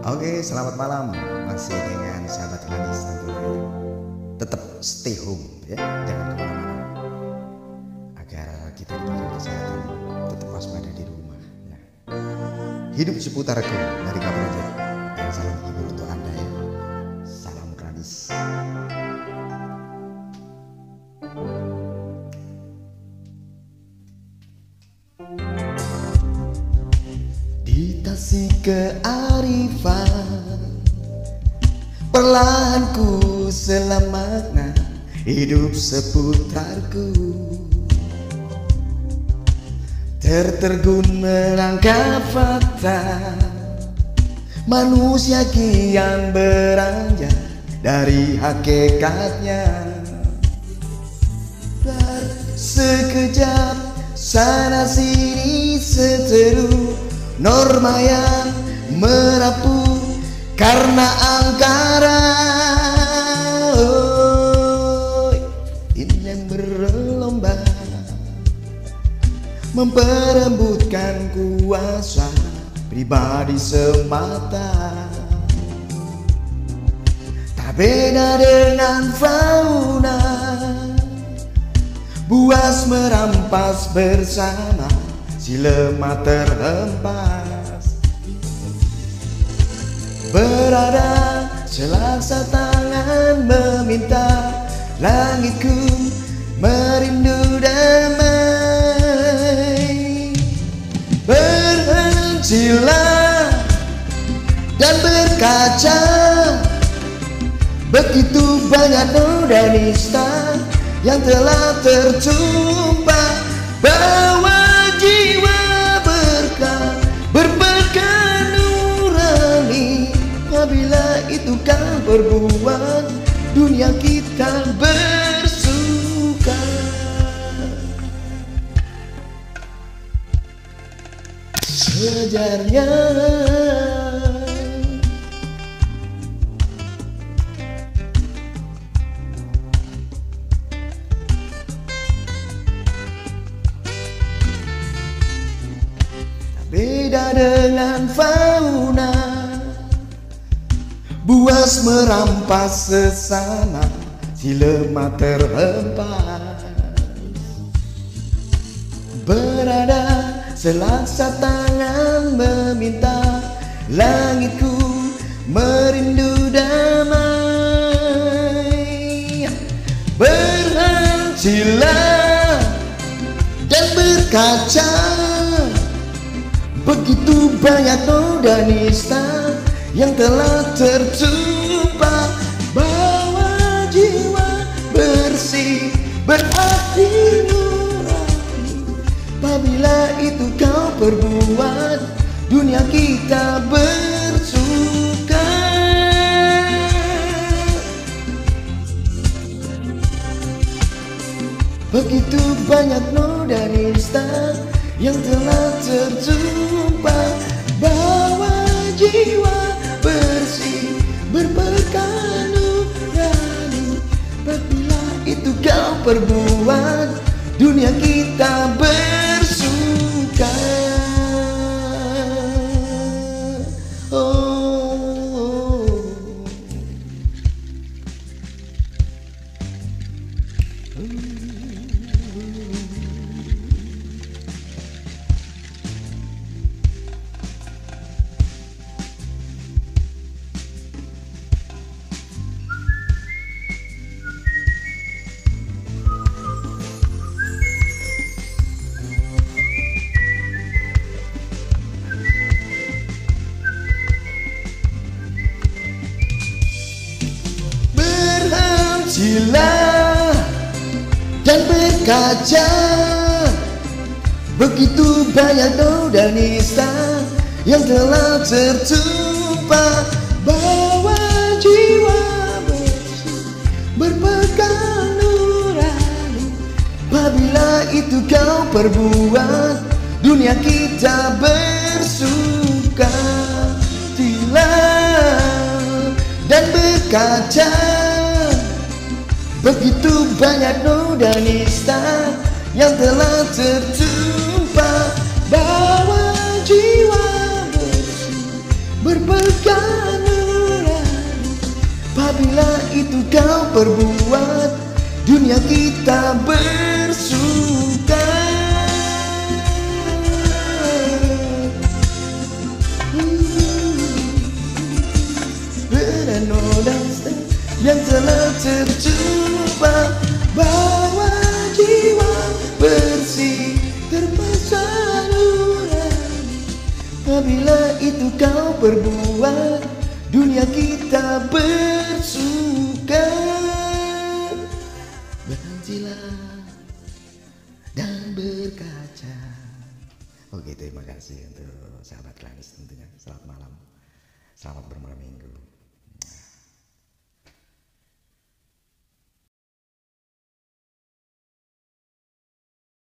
Oke, selamat malam. Masih dengan sahabat manis tentunya. Tetap stay home ya, jangan kemana-mana. Agar kita diberikan kesehatan, tetap waspada di rumah. Ya. Hidup seputaranku dari Kak Project. Yang salam menghibur untuk Anda ya. Salam radis. Di tasik kearifan, perlahan ku selamatna hidup seputarku. Tertergun melangkah fakta, manusia kian beranjak dari hakikatnya. Sekejap sana sini seteru norma yang merapuh karena angkara. Ini yang berlomba memperebutkan kuasa pribadi semata. Tak beda dengan fauna, buas merampas bersama, si lemah terhempas. Berada selaksa tangan meminta langitku merindu damai. Berhentilah dan berkaca, begitu banyak noda nista yang telah tertumpah. Bawa jiwa berpegang nurani, apabila itu kau berbuat, dunia kita bersuka. Sejarnya beda dengan fauna, buas merampas sesama, si lemah terhempas. Berada selaksa tangan meminta langitku merindu damai. Berhentilah dan berkaca, begitu banyak noda nista yang telah tertumpah. Bawa jiwa bersih berarti nurani, apabila itu kau perbuat, dunia kita bersuka. Begitu banyak noda nista yang telah tertumpah. Bawa jiwa bersih berpegang nurani, apabila itu kau perbuat, dunia kita bersuka. Berhentilah dan berkaca, begitu banyak noda nista yang telah tertumpah. Bawa jiwa bersih berpegang nurani, apabila itu kau perbuat, dunia kita bersuka. Tilah dan berkaca, begitu banyak noda nista yang telah tertumpah. Bawa jiwa bersih berpegang erat. Apabila itu kau perbuat, dunia kita bersuka. Beranoda yang telah terjebak, bawa jiwa bersih terpasang nurani. Apabila itu kau perbuat, dunia kita bersuka. Berhentilah dan berkaca. Oke, terima kasih untuk sahabat Klanis tentunya. Selamat malam, selamat bermalam minggu.